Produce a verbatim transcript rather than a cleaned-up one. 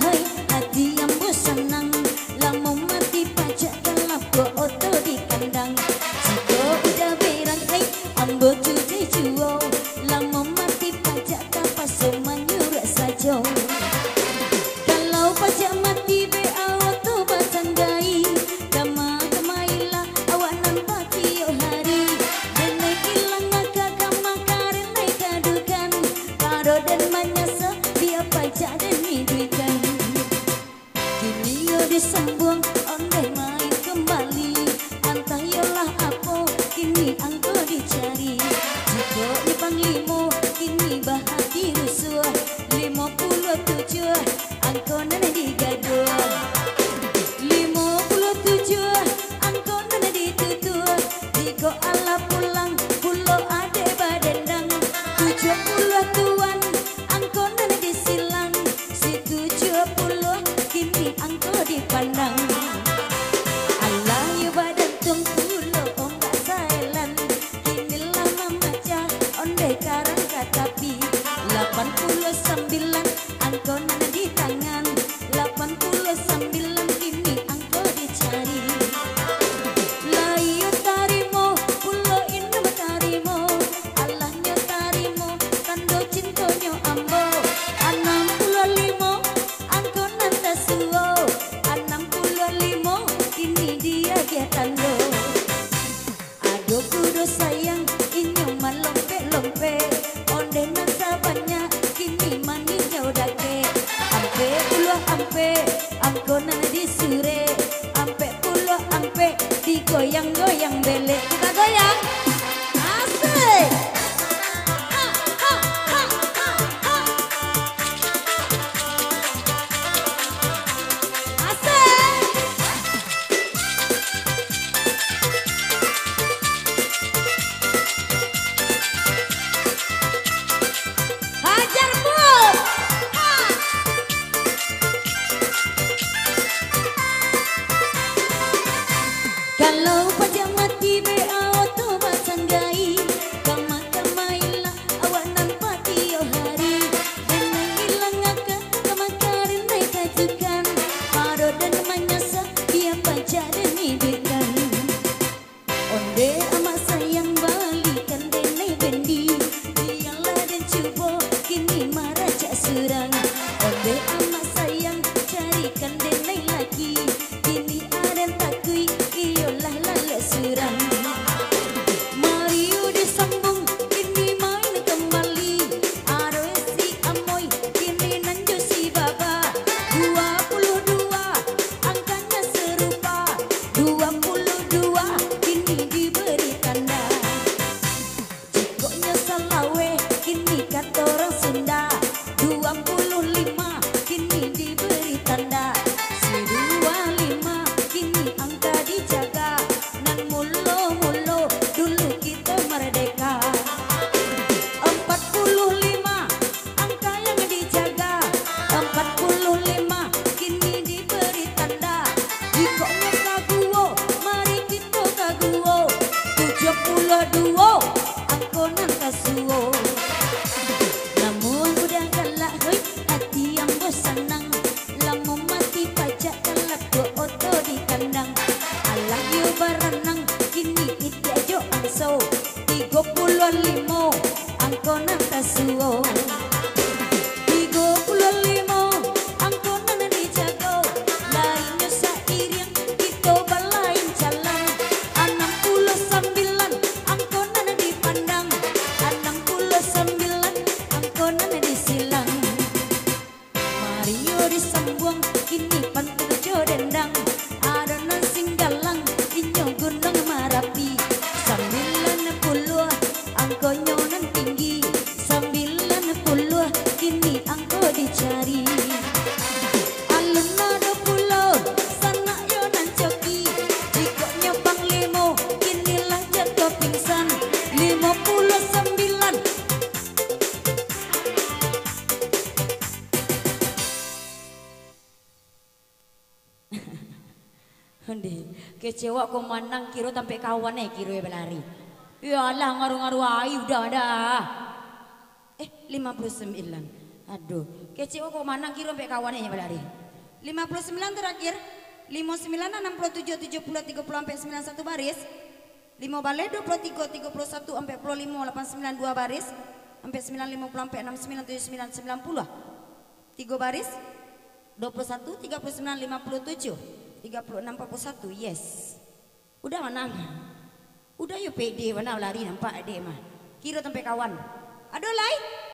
hai hati ambo senang lamun mati pajak kalap go oto di kandang jika udah berangkai ambo cuci juo lamun mati pajak kapas manyurak saja kalau pajak mati be auto batanggai kama kamailah awak nampak tiap hari dan naik hilang agak kama karen naik kadukan karo dan manyasa dia pajak dan hiduikan kini yo disambung ondeh main kembali antah yolah apa kini angko dicari jika di panglimo kini bahati rusuh lima puluh tujuh angko nana digaduh lima puluh tujuh angko nana ditutup jika ala pulang pulau ade badendang tujuh puluh tuan angko nana disilang si tujuh puluh kini angko dipandang Allah yu badan tung pulau ombak sailan kini lama maca onde karang katapi delapan puluh sembilan angko nana di tangan delapan puluh sembilan kini angko dicari layu tarimo pulau indah tarimo Allahnya tarimo tando cintonyo ambo enam puluh lima angko nanta suo enam puluh lima kini dia dia tando aduh kudu sayang inyo malompe-lompe onde nanta banyak kini maninya udah ke ampe puluh ampe angko nana disure ampe puluh ampe digoyang-goyang bele kita goyang asik ha, ha, ha, ha, ha. Asik hajar bud ha. Kalau pajak mati be auto batanggai kama kamailah awak nampak tiap hari dan hilang akan kama karen naik kajukan paro dan manyasa dia pajak dan hidukan onde amat sayang balikan denai bendi dialah dan cuba kini marah cak surang onde amat sayang carikan denai lagi kini ada takui iyolah lala surang Mario disambung kini main kembali Aroesi amoy kini nanjo si baba dua puluh dua angkanya serupa dua puluh dua kini diberi tanda jikonya salawe kini kata orang Sunda dua puluh lima kini diberi tanda si dua lima kini angka dijaga nan mulo-mulo dulu kita merdeka empat puluh lima angka yang dijaga empat puluh lima kini diberi tanda jikonya kaguo mari kita kaguo tujuh puluh dua angko nan kasuo namun udah galak hoi hati yang bersenang lamun mati pajak kalap dua oto di kandang alah yu berenang kini iti ajo angso tiga puluh lima angko nan kasuo tiga puluh lima angko nan dijago lainnya sairing kita balain jalan enam puluh sembilan angko nan dipandang enam puluh sembilan angko nan disilang Mario disambung kini pantun jodendang adonan singgalang inyo gunung Marapi sembilan puluh angko nyonan tinggi sembilan puluh kini angko dicari alun ada pulau sana yonan coki jikonya panglimo kinilah jatuh pingsan lima puluh sembilan Hende, kecewa kau manang kiro sampai kawan eh kiro ya berlari. Ya Allah ngaruh-ngaruh ayu udah ada. Eh lima puluh sembilan. Aduh, kece kok mana kira sampai kawannya ya lari. lima puluh sembilan terakhir. lima puluh sembilan, enam puluh tujuh, tujuh puluh, tiga puluh sampai sembilan puluh satu baris. lima balik dua puluh tiga, tiga puluh satu sampai puluh lima, delapan puluh sembilan dua baris. Sampai sembilan lima puluh sampai enam puluh sembilan, tujuh puluh sembilan, sembilan puluh. tiga baris. dua puluh satu, tiga puluh sembilan, lima puluh tujuh, tiga puluh enam, empat puluh satu. Yes. Udah mana? Udah yuk pede mana lari nampak deh mah. Kira sampai kawan. Aduh lai.